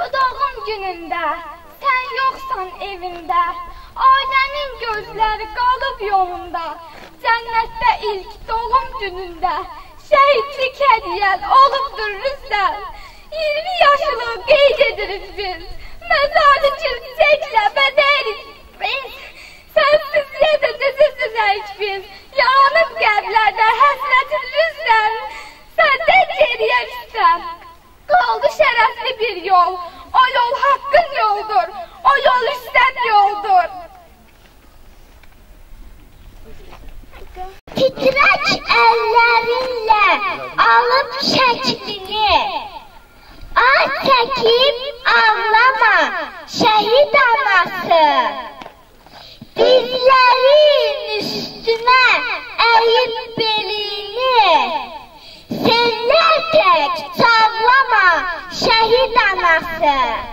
doğum günündə sən yoxsan evində, ailənin gözləri qalıb yolunda, cənnətdə ilk doğum günündə şəhidlik hədiyyən olubdur rüzdən. 20 yaşını qeyd edirik biz, məzarı çəklə bədəyirik biz, sənsizliyə də düzüzək biz, yanıb qəlblərdə həsrətin rüzdən, səndən geriyə üstən. Qaldı şərəfli bir yol, o yol haqqın yoldur, o yol üstən yoldur. Titrək əllərinlə alıb şəklini, ay çəkib ağlama şəhid anası. Dizlərin üstünə əyib belini, sellər tək çağlama şəhid anası.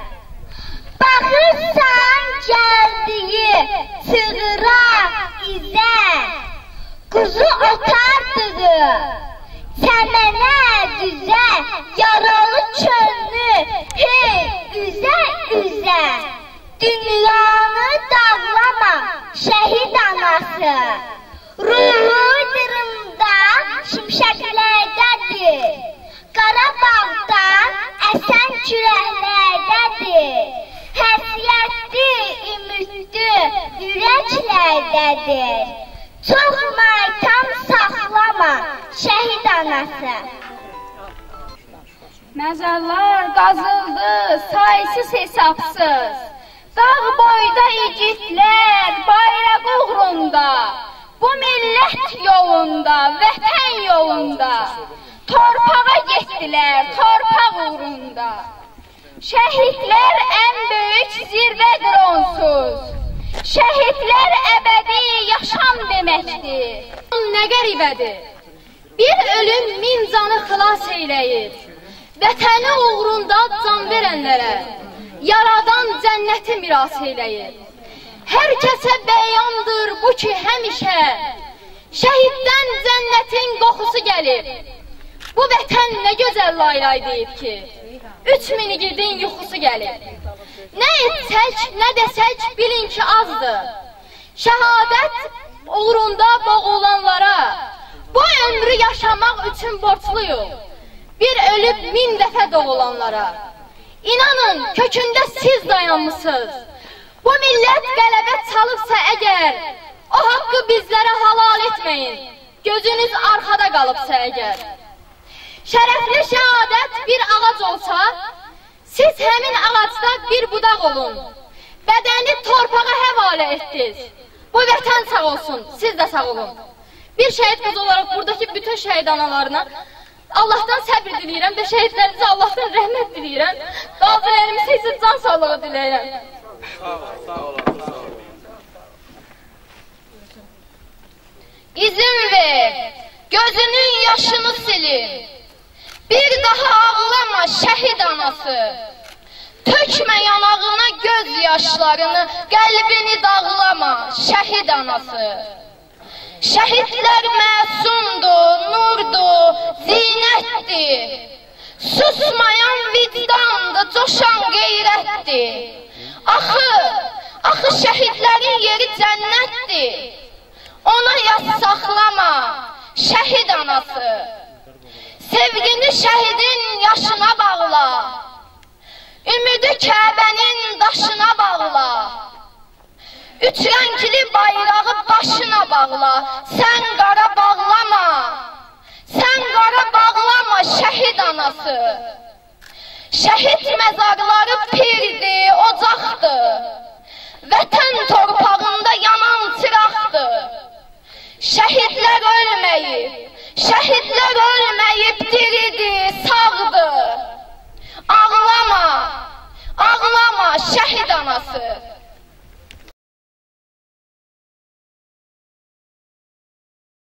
Baxırsan gəldiyi çığıra izə, quzu otardığı çəmənə düzə, yaralı çölünü hey üzə üzə. Dünyanı dağlama şəhid anası. Ruhu dırımda şimşəklərdədir, Qarabağdan əsən kürəklərdədir. Həsrətli, ümidli ürəklərdədir. Çox matam saxlama şəhid anası. Məzarlar qazıldı saysız hesabsız, dağ boyda igidlər bayraq uğrunda, bu millət yolunda, vətən yolunda, torpağa getdilər torpaq uğrunda. Şəhidlər ən böyük zirvədir onsuz, şəhidlər əbədi yaşam deməkdir. Nə qəribədir, bir ölüm min canı xilas eyləyir, vətəni uğrunda can verənlərə, yaradan cənnəti miras eyləyir. Hər kəsə bəyandır bu ki həmişə, şəhiddən cənnətin qoxusu gəlir. Bu vətən nə gözəl laylay deyib ki, 3000 igidin yuxusu gəlir. Nə etsək, nə desək bilin ki azdır, şəhadət uğrunda boğulanlara, bu ömrü yaşamaq üçün borçluyuq, bir ölüb min dəfə doğulanlara. İnanın, kökündə siz dayanmışsınız. Bu millət qələbə çalıbsa əgər, o haqqı bizlərə halal etməyin, gözünüz arxada qalıbsa əgər. Şərəfli şəhadət bir ağac olsa, siz həmin ağacda bir budaq olun, bədəni torpağa həvalə etdiniz. Bu vətən sağ olsun, siz də sağ olun. Bir şəhid qız olaraq buradakı bütün şəhid analarına Allahdan səbir diləyirəm və şəhidlərimizə Allahdan rəhmət diləyirəm. Qazilərimizə isə can sağlığı diləyirəm. Sağ olun. İzin ver, gözünün yaşını silin. Bir daha ağlama şəhid anası. Tökmə yanağına göz yaşlarını, qəlbini dağlama şəhid anası. Şəhidlər məsumdur, nurdur, zinətdir. Susmayan vicdandır, coşan qeyrətdir. Axı şəhidlərin yeri cənnətdir. Ona yaz saxlama, şəhid anası. Sevgini şəhidin yaşına bağla, ümidi Kəbənin daşına bağla. Üç rəngli bayrağı başına bağla, sən qara bağlama, sən qara bağlama şəhid anası. Şəhid məzarları pirdir, ocaqdır, vətən